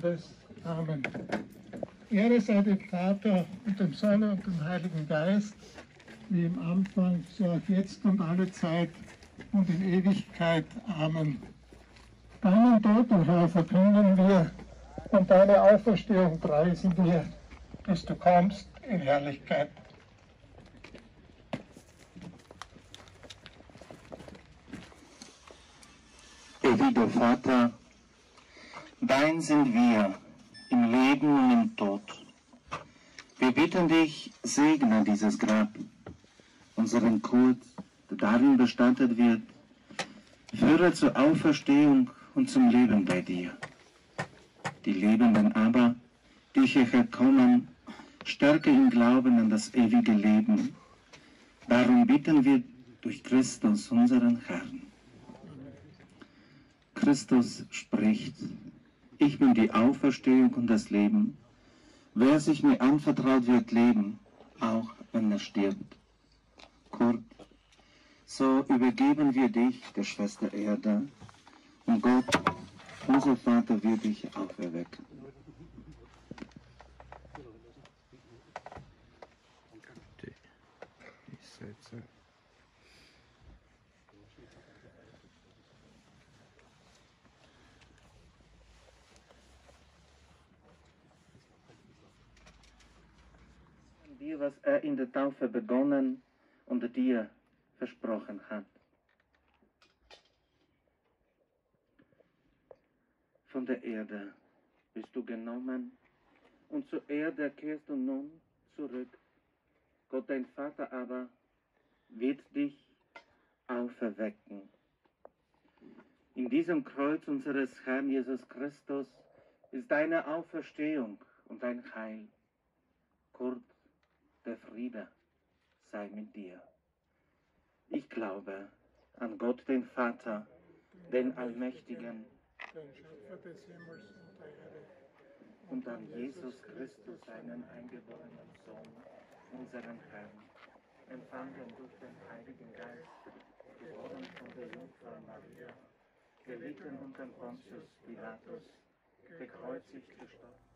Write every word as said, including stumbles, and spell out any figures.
Todes. Amen. Ehre sei dem Vater und dem Sohn und dem Heiligen Geist, wie im Anfang, so auch jetzt und alle Zeit und in Ewigkeit. Amen. Deinen Tod, o Herr, verkünden wir und deine Auferstehung preisen wir, bis du kommst in Herrlichkeit. Ewiger Vater, dein sind wir im Leben und im Tod. Wir bitten dich, segne dieses Grab, unseren Kot, der darin bestattet wird, führe zur Auferstehung und zum Leben bei dir. Die Lebenden aber, die hierher kommen, stärke im Glauben an das ewige Leben. Darum bitten wir durch Christus, unseren Herrn. Christus spricht: Ich bin die Auferstehung und das Leben. Wer sich mir anvertraut, wird leben, auch wenn er stirbt. Kurt, so übergeben wir dich, der Schwester Erde, und Gott, unser Vater, wird dich auferwecken. Dir, was er in der Taufe begonnen und dir versprochen hat. Von der Erde bist du genommen und zur Erde kehrst du nun zurück. Gott, dein Vater aber, wird dich auferwecken. In diesem Kreuz unseres Herrn Jesus Christus ist deine Auferstehung und dein Heil. Kurt, der Friede sei mit dir. Ich glaube an Gott, den Vater, den Allmächtigen, Den Schöpfer des Himmels und der Erde, und an Jesus Christus, seinen eingeborenen Sohn, unseren Herrn, empfangen durch den Heiligen Geist, geboren von der Jungfrau Maria, gelitten unter Pontius Pilatus, gekreuzigt, gestorben